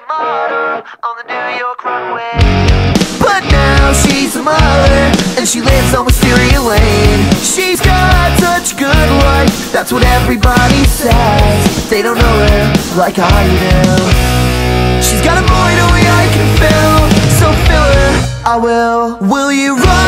a model on the New York runway. But now she's a mother, and she lives on Wisteria Lane. She's got such a good life, that's what everybody says. They don't know her like I do. She's got a void only I can fill, so fill her, I will. Will you run?